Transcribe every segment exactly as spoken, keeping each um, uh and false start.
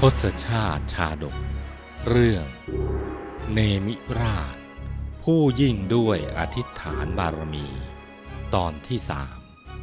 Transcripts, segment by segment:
ทศชาติชาดกเรื่องเนมิราชผู้ยิ่งด้วยอธิษฐานบารมีตอนที่สาม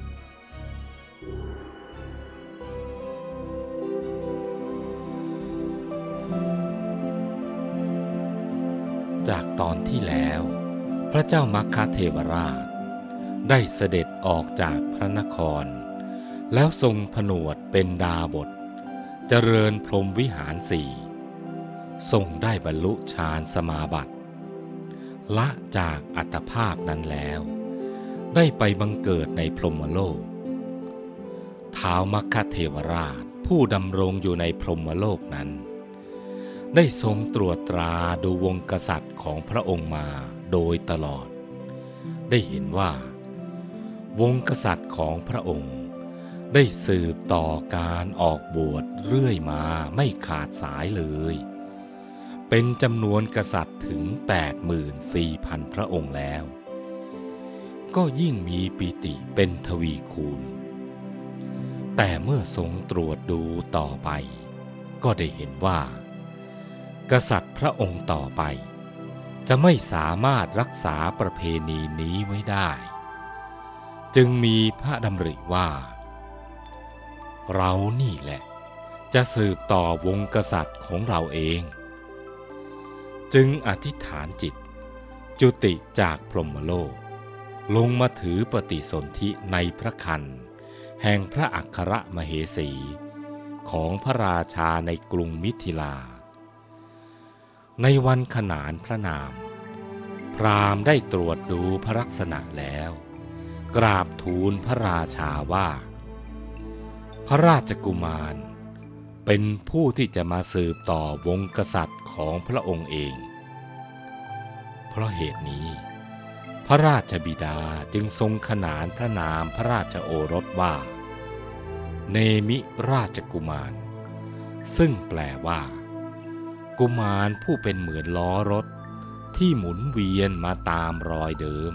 จากตอนที่แล้วพระเจ้ามัคคะเทวราชได้เสด็จออกจากพระนครแล้วทรงผนวดเป็นดาบทเจริญพรหมวิหารสี่ทรงได้บรรลุฌานสมาบัติละจากอัตภาพนั้นแล้วได้ไปบังเกิดในพรหมโลกท้าวมัคคะเทวราชผู้ดำรงอยู่ในพรหมโลกนั้นได้ทรงตรวจตราดูวงกษัตริย์ของพระองค์มาโดยตลอดได้เห็นว่าวงกษัตริย์ของพระองค์ได้สืบต่อการออกบวชเรื่อยมาไม่ขาดสายเลยเป็นจำนวนกษัตริย์ถึง แปดหมื่นสี่พัน พระองค์แล้วก็ยิ่งมีปิติเป็นทวีคูณแต่เมื่อทรงตรวจดูต่อไปก็ได้เห็นว่ากษัตริย์พระองค์ต่อไปจะไม่สามารถรักษาประเพณีนี้ไว้ได้จึงมีพระดำริว่าเรานี่แหละจะสืบต่อวงกษัตริย์ของเราเองจึงอธิษฐานจิตจุติจากพรหมโลกลงมาถือปฏิสนธิในพระครรภ์แห่งพระอัครมเหสีของพระราชาในกรุงมิถิลาในวันขนานพระนามพราหมณ์ได้ตรวจดูพระลักษณะแล้วกราบทูลพระราชาว่าพระราชกุมารเป็นผู้ที่จะมาสืบต่อวงกษัตริย์ของพระองค์เองเพราะเหตุนี้พระราชบิดาจึงทรงขนานพระนามพระราชโอรสว่าเนมิราชกุมารซึ่งแปลว่ากุมารผู้เป็นเหมือนล้อรถที่หมุนเวียนมาตามรอยเดิม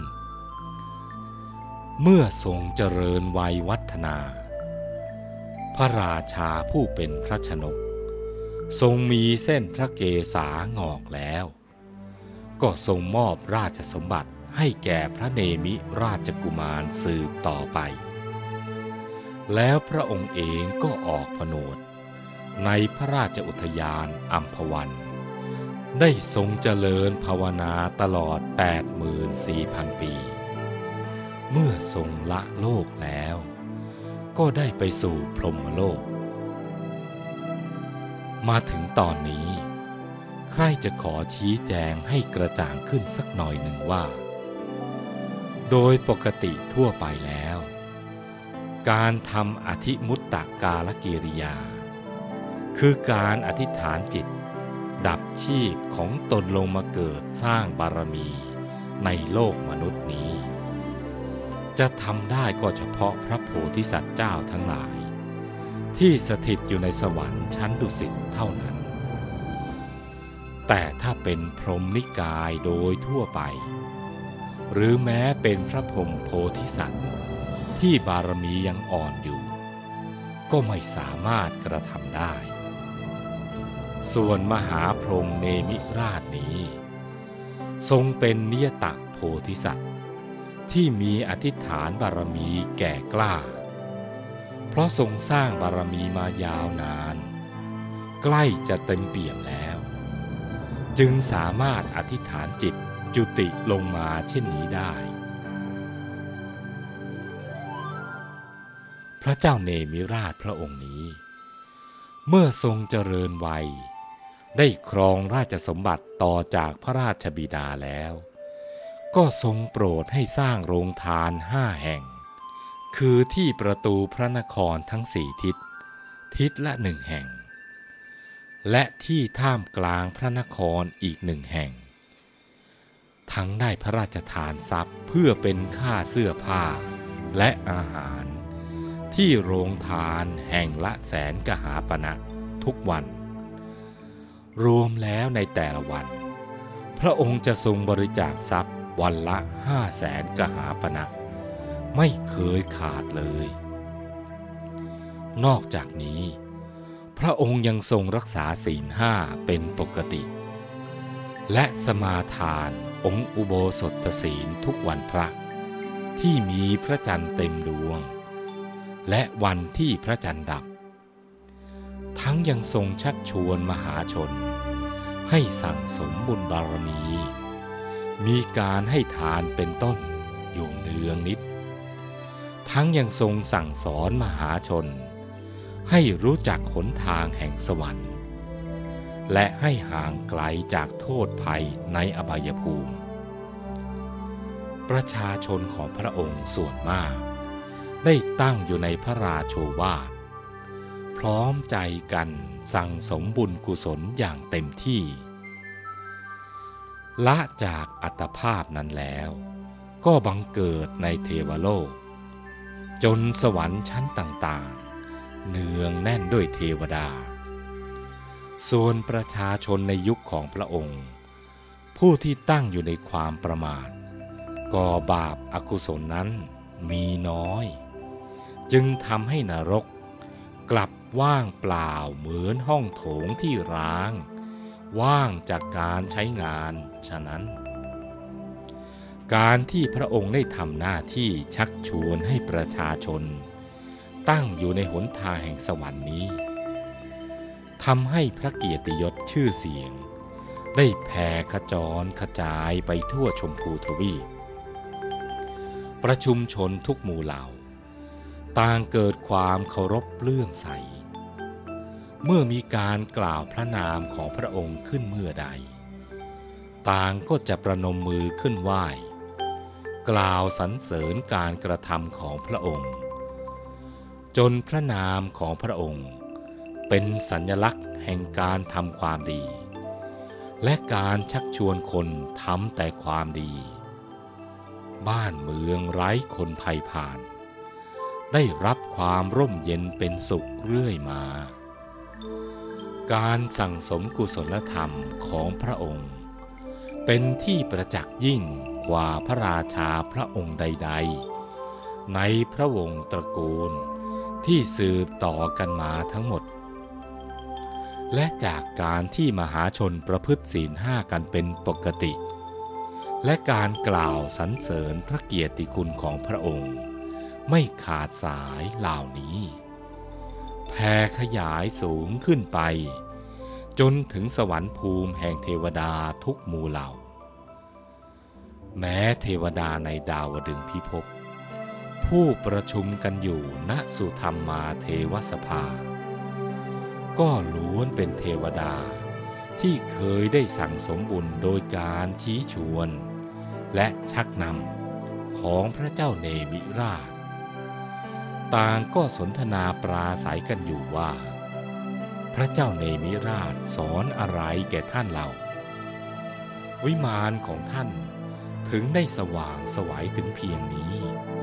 เมื่อทรงเจริญวัยวัฒนาพระราชาผู้เป็นพระชนกทรงมีเส้นพระเกศางอกแล้วก็ทรงมอบราชสมบัติให้แก่พระเนมิราชกุมารสืบต่อไปแล้วพระองค์เองก็ออกผนวดในพระราชอุทยานอัมพวันได้ทรงเจริญภาวนาตลอด แปดหมื่นสี่พัน ปีเมื่อทรงละโลกแล้วก็ได้ไปสู่พรหมโลกมาถึงตอนนี้ใครจะขอชี้แจงให้กระจ่างขึ้นสักหน่อยหนึ่งว่าโดยปกติทั่วไปแล้วการทำอธิมุตตกาลกิริยาคือการอธิษฐานจิตดับชีพของตนลงมาเกิดสร้างบารมีในโลกมนุษย์นี้จะทำได้ก็เฉพาะพระโพธิสัตว์เจ้าทั้งหลายที่สถิตอยู่ในสวรรค์ชั้นดุสิตเท่านั้นแต่ถ้าเป็นพรหมนิกายโดยทั่วไปหรือแม้เป็นพระพรหมโพธิสัตว์ที่บารมียังอ่อนอยู่ก็ไม่สามารถกระทำได้ส่วนมหาพรหมเนมิราชนี้ทรงเป็นนิยตโพธิสัตว์ที่มีอธิษฐานบารมีแก่กล้าเพราะทรงสร้างบารมีมายาวนานใกล้จะเต็มเปี่ยมแล้วจึงสามารถอธิษฐานจิตจุติลงมาเช่นนี้ได้พระเจ้าเนมิราชพระองค์นี้เมื่อทรงเจริญวัยได้ครองราชสมบัติต่อจากพระราชบิดาแล้วก็ทรงโปรดให้สร้างโรงทานห้าแห่งคือที่ประตูพระนครทั้งสี่ทิศทิศละหนึ่งแห่งและที่ท่ามกลางพระนครอีกหนึ่งแห่งทั้งได้พระราชทานทรัพย์เพื่อเป็นค่าเสื้อผ้าและอาหารที่โรงทานแห่งละแสนกหาปณะทุกวันรวมแล้วในแต่ละวันพระองค์จะทรงบริจาคทรัพย์วันละห้าแสนกหาปณะไม่เคยขาดเลยนอกจากนี้พระองค์ยังทรงรักษาศีลห้าเป็นปกติและสมาทานองค์อุโบสถศีลทุกวันพระที่มีพระจันทร์เต็มดวงและวันที่พระจันทร์ดับทั้งยังทรงชักชวนมหาชนให้สั่งสมบุญบารมีมีการให้ทานเป็นต้นอยู่เนืองนิดทั้งยังทรงสั่งสอนมหาชนให้รู้จักหนทางแห่งสวรรค์และให้ห่างไกลจากโทษภัยในอบายภูมิประชาชนของพระองค์ส่วนมากได้ตั้งอยู่ในพระราโชวาทพร้อมใจกันสั่งสมบุญกุศลอย่างเต็มที่ละจากอัตภาพนั้นแล้วก็บังเกิดในเทวโลกจนสวรรค์ชั้นต่างๆเนืองแน่นด้วยเทวดาส่วนประชาชนในยุคของพระองค์ผู้ที่ตั้งอยู่ในความประมาทก่อบาปอกุศลนั้นมีน้อยจึงทำให้นรกกลับว่างเปล่าเหมือนห้องโถงที่ร้างว่างจากการใช้งานฉะนั้นการที่พระองค์ได้ทำหน้าที่ชักชวนให้ประชาชนตั้งอยู่ในหนทางแห่งสวรรค์นี้ทำให้พระเกียรติยศชื่อเสียงได้แผ่ขจรกระจายไปทั่วชมพูทวีปประชุมชนทุกหมู่เหล่าต่างเกิดความเคารพเลื่อมใสเมื่อมีการกล่าวพระนามของพระองค์ขึ้นเมื่อใดต่างก็จะประนมมือขึ้นไหว้กล่าวสรรเสริญการกระทำของพระองค์จนพระนามของพระองค์เป็นสัญลักษณ์แห่งการทำความดีและการชักชวนคนทำแต่ความดีบ้านเมืองไร้คนภัยผ่านได้รับความร่มเย็นเป็นสุขเรื่อยมาการสั่งสมกุศลธรรมของพระองค์เป็นที่ประจักษ์ยิ่งกว่าพระราชาพระองค์ใดๆในพระวงศ์ตระกูลที่สืบต่อกันมาทั้งหมดและจากการที่มหาชนประพฤติศีลห้ากันเป็นปกติและการกล่าวสรรเสริญพระเกียรติคุณของพระองค์ไม่ขาดสายเหล่านี้แผ่ขยายสูงขึ้นไปจนถึงสวรรค์ภูมิแห่งเทวดาทุกหมู่เหล่าแม้เทวดาในดาวดึงส์พิภพผู้ประชุมกันอยู่ณสุธรรมาเทวสภาก็ล้วนเป็นเทวดาที่เคยได้สั่งสมบุญโดยการชี้ชวนและชักนำของพระเจ้าเนมิราชต่างก็สนทนาปราศัยกันอยู่ว่าพระเจ้าเนมิราชสอนอะไรแก่ท่านเราวิมานของท่านถึงได้สว่างไสวถึงเพียงนี้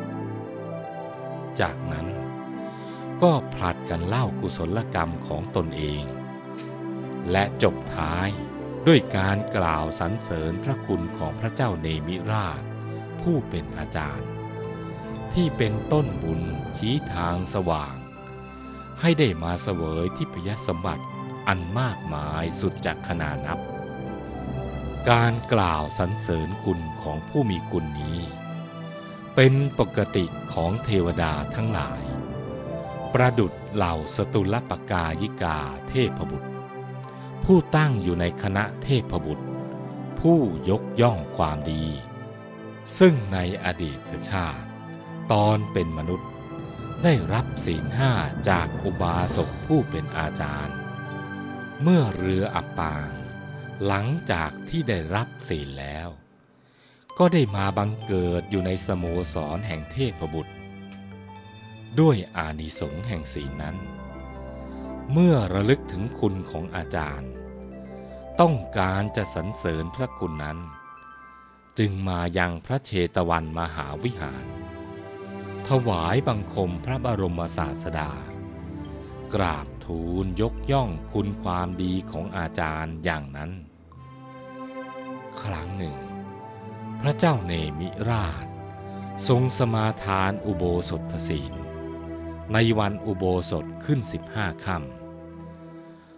จากนั้นก็ผลัดกันเล่ากุศลกรรมของตนเองและจบท้ายด้วยการกล่าวสรรเสริญพระคุณของพระเจ้าเนมิราชผู้เป็นอาจารย์ที่เป็นต้นบุญชี้ทางสว่างให้ได้มาเสวยทิพยสมบัติอันมากมายสุดจักขนานับการกล่าวสรรเสริญคุณของผู้มีคุณนี้เป็นปกติของเทวดาทั้งหลายประดุจเหล่าสตุลปกายิกาเทพบุตรผู้ตั้งอยู่ในคณะเทพบุตรผู้ยกย่องความดีซึ่งในอดีตชาติตอนเป็นมนุษย์ได้รับศีลห้าจากอุบาสกผู้เป็นอาจารย์เมื่อเรืออับปางหลังจากที่ได้รับศีลแล้วก็ได้มาบังเกิดอยู่ในสโมสรแห่งเทพบุตรด้วยอานิสงส์แห่งศีลนั้นเมื่อระลึกถึงคุณของอาจารย์ต้องการจะสรรเสริญพระคุณนั้นจึงมายังพระเชตวันมหาวิหารถวายบังคมพระบรมศาสดากราบทูลยกย่องคุณความดีของอาจารย์อย่างนั้นครั้งหนึ่งพระเจ้าเนมิราชทรงสมาทานอุโบสถศีลในวันอุโบสถขึ้นสิบห้าค่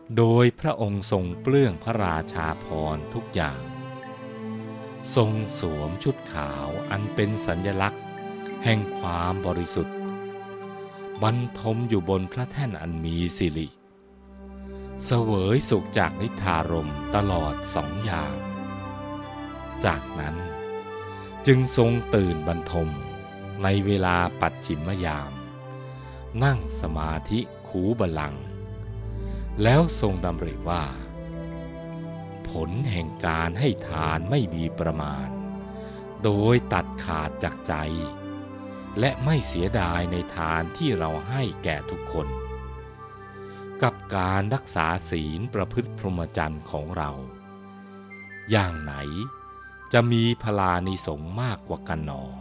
โดยพระองค์ทรงเปลื้องพระราชาภรณ์ทุกอย่างทรงสวมชุดขาวอันเป็นสัญลักษณ์แห่งความบริสุทธิ์บรรทมอยู่บนพระแท่นอันมีสิริเสวยสุขจากนิทธารมตลอดสองยามจากนั้นจึงทรงตื่นบรรทมในเวลาปัจฉิมยามนั่งสมาธิคูบัลลังก์แล้วทรงดำริว่าผลแห่งการให้ทานไม่มีประมาณโดยตัดขาดจากใจและไม่เสียดายในทานที่เราให้แก่ทุกคนกับการรักษาศีลประพฤติพรหมจรรย์ของเราอย่างไหนจะมีพลานิสงส์มากกว่ากันหนอ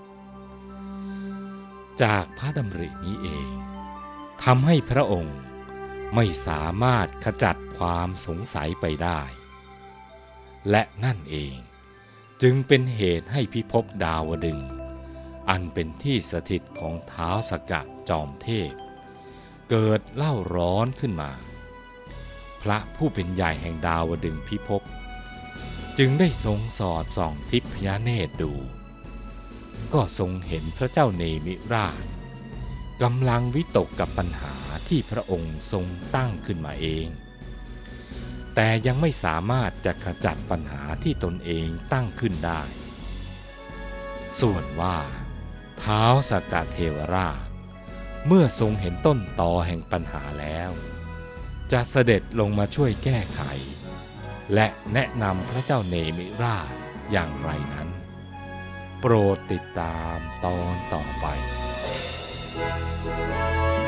จากพระดำรินี้เองทำให้พระองค์ไม่สามารถขจัดความสงสัยไปได้และนั่นเองจึงเป็นเหตุให้พิภพดาวดึงส์อันเป็นที่สถิตของท้าวสักกะจอมเทพเกิดเล่าร้อนขึ้นมาพระผู้เป็นใหญ่แห่งดาวดึงส์พิภพจึงได้ทรงสอดส่องทิพยเนตรดูก็ทรงเห็นพระเจ้าเนมิราชกำลังวิตกกับปัญหาที่พระองค์ทรงตั้งขึ้นมาเองแต่ยังไม่สามารถจะขจัดปัญหาที่ตนเองตั้งขึ้นได้ส่วนว่าท้าวสักกะเทวราชเมื่อทรงเห็นต้นตอแห่งปัญหาแล้วจะเสด็จลงมาช่วยแก้ไขและแนะนำพระเจ้าเนมิราชอย่างไรนั้นโปรดติดตามตอนต่อไป